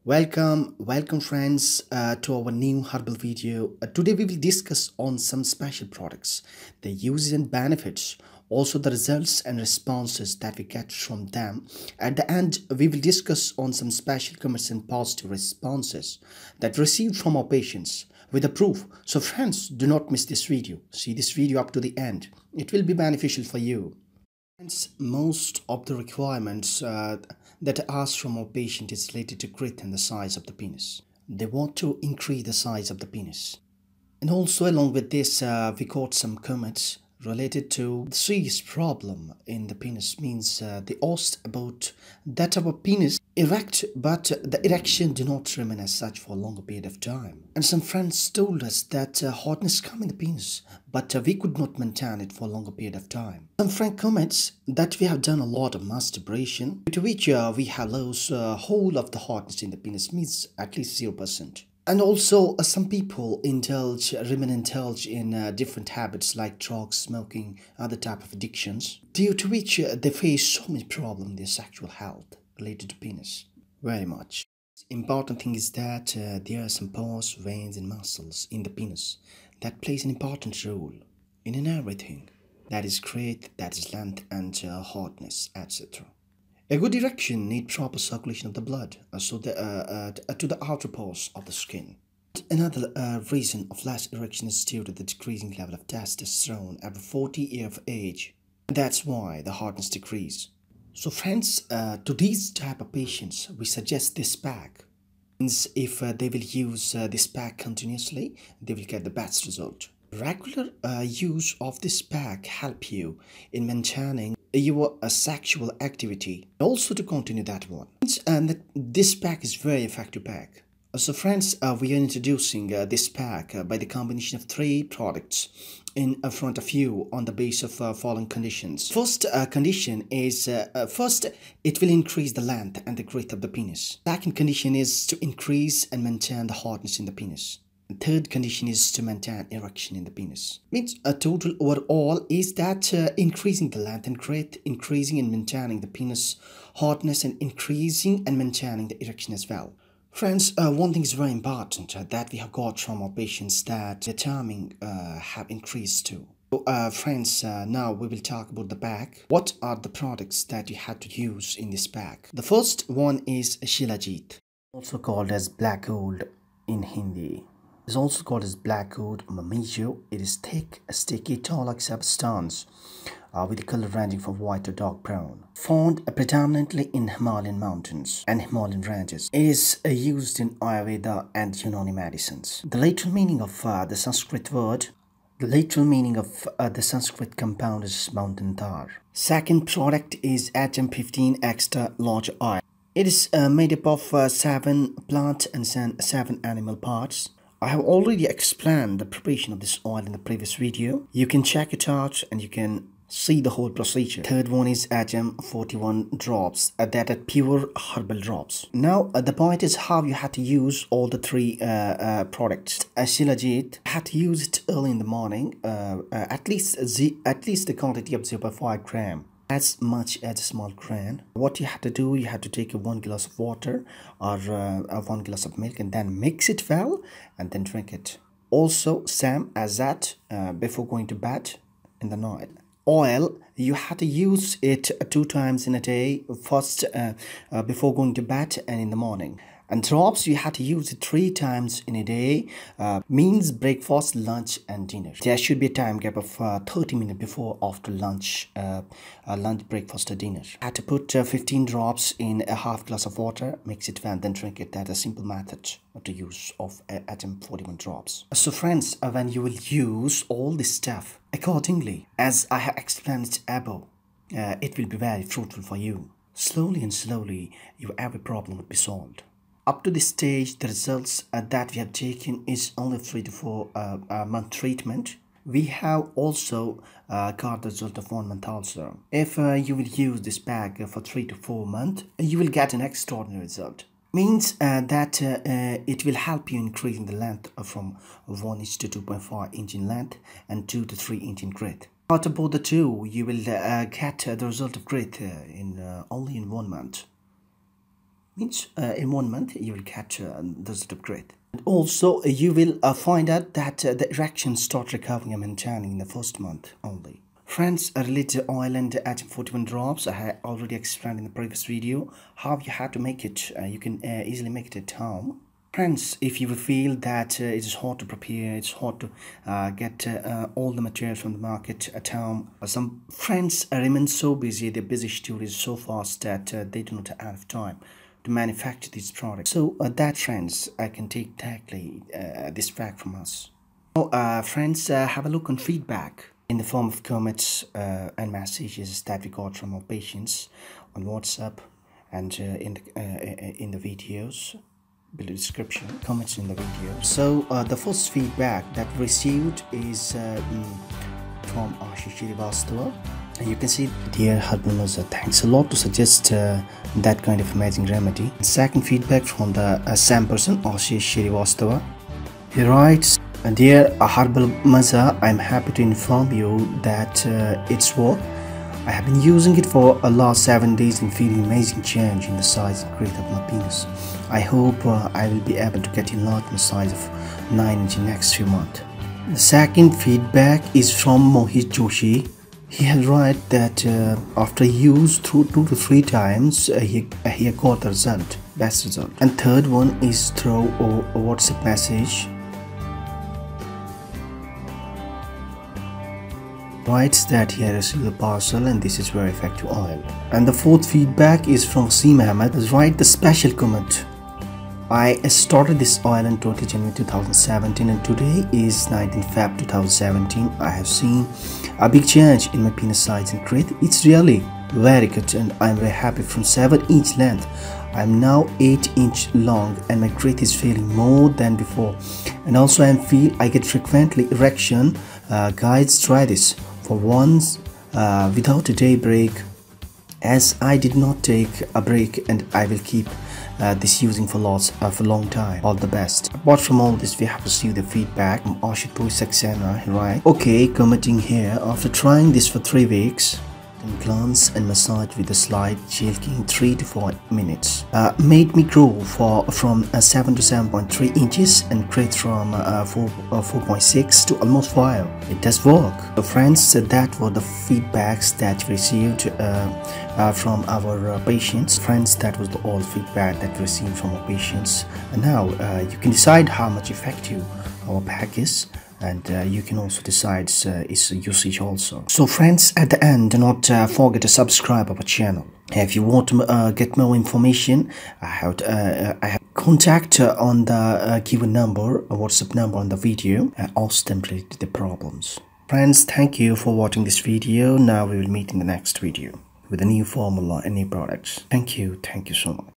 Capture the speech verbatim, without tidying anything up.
Welcome, welcome friends uh, to our new herbal video. Uh, today we will discuss on some special products, the uses and benefits, also the results and responses that we get from them. At the end, we will discuss on some special comments and positive responses that received from our patients with a proof. So friends, do not miss this video. See this video up to the end. It will be beneficial for you. Hence, most of the requirements uh, that are asked from our patient is related to growth and the size of the penis. They want to increase the size of the penis. And also along with this, uh, we got some comments related to the serious problem in the penis. Means uh, they asked about that our penis erect, but the erection do not remain as such for a longer period of time. And some friends told us that uh, hardness come in the penis, but uh, we could not maintain it for a longer period of time. Some friend comments that we have done a lot of masturbation, due to which uh, we have lost uh, whole of the hardness in the penis, means at least zero percent. And also, uh, some people indulge, remain indulge in uh, different habits like drugs, smoking, other type of addictions, due to which uh, they face so many problems in their sexual health related to penis. Very much. Important thing is that uh, there are some pores, veins, and muscles in the penis that plays an important role in, in everything. That is growth, that is length, and uh, hardness, et cetera. A good erection needs proper circulation of the blood uh, so the, uh, uh, to the outer pores of the skin. Another uh, reason of less erection is due to the decreasing level of testosterone after forty years of age. That's why the hardness decrease. So friends, uh, to these type of patients, we suggest this pack. Means if uh, they will use uh, this pack continuously, they will get the best result. Regular uh, use of this pack help you in maintaining your uh, sexual activity, also to continue that one. And this pack is very effective pack. So friends, uh, we are introducing uh, this pack uh, by the combination of three products in uh, front of you on the base of uh, following conditions. First uh, condition is, uh, uh, first it will increase the length and the growth of the penis. Second condition is to increase and maintain the hardness in the penis. Third condition is to maintain erection in the penis. Means a total overall is that uh, increasing the length and growth, increasing and maintaining the penis hardness, and increasing and maintaining the erection as well. Friends, uh, one thing is very important uh, that we have got from our patients, that the timing uh, have increased too. So, uh, friends, uh, now we will talk about the pack. What are the products that you have to use in this pack? The first one is Shilajit, also called as black gold in Hindi. It is also called as black gold Mamijo. It is thick, sticky, tall-like substance uh, with a color ranging from white to dark brown. Found predominantly in Himalayan mountains and Himalayan ranges. It is uh, used in Ayurveda and Unani medicines. The literal meaning of uh, the Sanskrit word The literal meaning of uh, the Sanskrit compound is mountain tar. Second product is H M fifteen extra large oil. It is uh, made up of uh, seven plant and seven animal parts. I have already explained the preparation of this oil in the previous video. You can check it out and you can see the whole procedure. Third one is H M forty-one drops, uh, that are pure herbal drops. Now uh, the point is how you have to use all the three uh, uh, products. Shilajit, had to use it early in the morning, uh, uh, at least z at least the quantity of zero point five gram. As much as a small grain. What you have to do, you have to take a one glass of water or uh, one glass of milk and then mix it well and then drink it. Also, same as that uh, before going to bed in the night. Oil, you have to use it two times in a day, first uh, uh, before going to bed and in the morning. And drops, you have to use it three times in a day, uh, means breakfast, lunch and dinner. There should be a time gap of uh, thirty minutes before, after lunch, uh, uh, lunch, breakfast or dinner. I had to put uh, fifteen drops in a half glass of water, mix it well, then drink it. That's a simple method to use of uh, H M forty-one drops. So friends, uh, when you will use all this stuff accordingly, as I have explained above, uh, it will be very fruitful for you. Slowly and slowly, your every problem will be solved. Up to this stage, the results uh, that we have taken is only three to four uh, uh, month treatment. We have also uh, got the result of one month also. If uh, you will use this pack uh, for three to four months, you will get an extraordinary result. Means uh, that uh, uh, it will help you increasing the length from one inch to two point five inch in length and two to three inch in growth. Out of both the two, you will uh, get uh, the result of growth uh, in uh, only in one month. Means uh, in one month you will catch uh, the result of growth. And also uh, you will uh, find out that uh, the erections start recovering and maintaining in the first month only. Friends, uh, related to oil and atom forty-one drops, I had already explained in the previous video how you have to make it. Uh, you can uh, easily make it at home. Friends, if you feel that uh, it is hard to prepare, it's hard to uh, get uh, all the material from the market at home. Uh, some friends uh, remain so busy, their busy schedule is so fast that uh, they do not have time to manufacture these products. So uh, that, friends, I can take directly uh, this fact from us. So, uh, friends, uh, have a look on feedback in the form of comments uh, and messages that we got from our patients on WhatsApp and uh, in the, uh, in the videos. Below description, comments in the video. So uh, the first feedback that we received is uh, from Ashish Shrivastava. And you can see, dear Herbal Maza, thanks a lot to suggest uh, that kind of amazing remedy. Second feedback from the uh, same person, Ashish Shrivastava. He writes, dear Herbal Maza, I'm happy to inform you that uh, it's worked. I have been using it for the last seven days and feeling amazing change in the size and growth of my penis. I hope uh, I will be able to get enlarged in the size of nine inch in the next few months. The second feedback is from Mohit Joshi. He has written that uh, after use through two to three times, uh, he, uh, he got the result, best result. And third one is through a, a WhatsApp message. Writes that he has received a parcel and this is very effective oil. And the fourth feedback is from Wasim Ahmed. He writes the special comment. I started this oil on twentieth January two thousand seventeen and today is nineteenth February two thousand seventeen. I have seen a big change in my penis size and growth. It's really very good and I'm very happy. From seven inch length, I'm now eight inch long and my growth is feeling more than before. And also I feel I get frequently erection. Uh, guys, try this for once uh, without a day break, as I did not take a break, and I will keep uh, this using for lots uh, for a long time. All the best. Apart from all this, we have received the feedback from Ashutosh Saxena, right? Okay, commenting here, after trying this for three weeks, then glance and massage with a slide, shaking three to four minutes. Uh, made me grow for from uh, seven to seven point three inches and growth from uh, four point six to almost five. It does work. So friends, uh, that were the feedbacks that we received uh, uh, from our uh, patients. Friends, that was the all feedback that we received from our patients. And now uh, you can decide how much effective our pack is. And uh, you can also decide uh, its usage also. So friends, at the end, do not uh, forget to subscribe our channel. If you want to uh, get more information, I have, to, uh, I have contact uh, on the uh, given number, a WhatsApp number on the video, and ask them related to the problems. Friends, thank you for watching this video. Now we will meet in the next video with a new formula and new products. Thank you. Thank you so much.